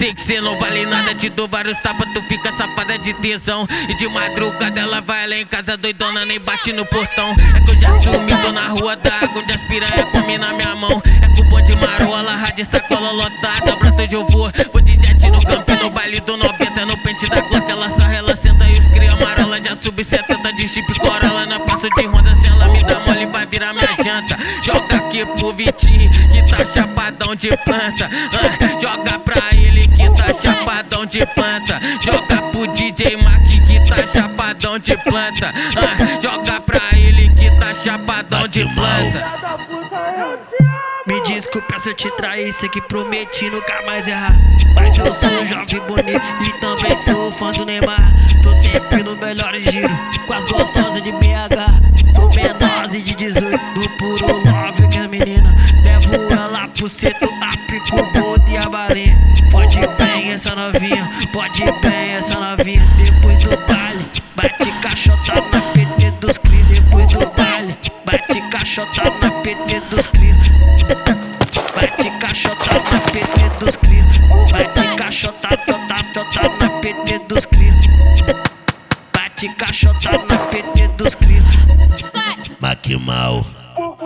Sei que cê não vale nada, te dou vários tapas, tu fica safada de tesão. E de madrugada ela vai lá em casa doidona, nem bate no portão. É que eu já sumi, tô na rua da água, onde as piranha come na minha mão. É com o bonde marola, rádio sacola lotada, pra onde eu vou de jet no campo, no baile do 90, no pente da Glock. Ela sarra, ela senta e os cria marola, já sube 70 de chip Corolla. Não passo de ronda, se ela me dá mole vai virar minha janta. Joga aqui pro Vitinho, que tá chapadão de planta. Joga pra ele que tá chapadão de planta. Joga pro DJ Mac que tá chapadão de planta. Joga pra ele que tá chapadão de planta. Me desculpa se eu te traí, sei que prometi nunca mais errar. Mas eu sou jovem bonito e também sou fã do Neymar. Tô sempre no melhor giro, com as gostosas de BH. Tô menose de 18, do puro love que a menina. Levo ela pro centro, aplico o boldo e a balinha. Pode bem essa novinha, pode bem essa novinha. Depois do baile, bate caixota na PT dos cris. Depois do baile, bate caixota na PT dos cris. Bate caixota na PT dos cria. Bate caixota na PT dos cria. Bate caixota na PT dos cria. Maquimal.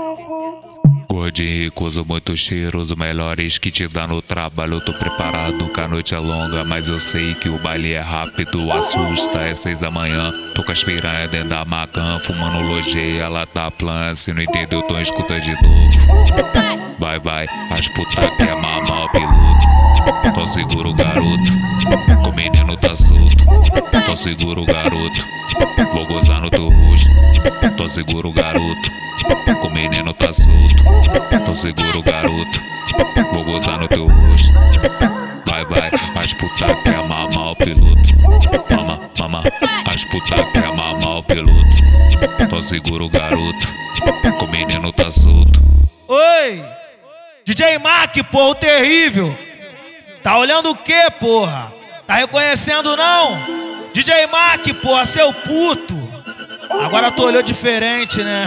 Gordinho ricoso, muito cheiroso, melhores que te dá no trabalho. Eu tô preparado, que a noite é longa, mas eu sei que o baile é rápido. Assusta, é 6 da manhã. Tô com as piranhas dentro da macan, fumando lojeia, ela tá plan. Se não entendeu, tô escuta de novo. Vai, as puta quer mamar o piloto. Tô seguro, garoto, que o menino tá solto. Tô seguro, garoto, vou gozar no teu rosto. Tô seguro, garoto, que o menino tá solto. Tô seguro, garoto, vou gozar no teu rosto. Vai, as puta quer mamar o piloto. Mama, as puta quer mamar o piloto. Tô seguro, garoto, que o menino tá solto. Oi! DJ Mac, porra, o terrível! Tá olhando o quê, porra? Tá reconhecendo não? DJ Mac, porra, seu puto! Agora tu olhou diferente, né?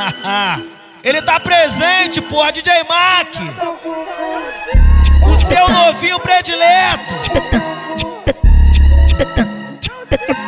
Ele tá presente, porra, DJ Mac! O seu novinho predileto!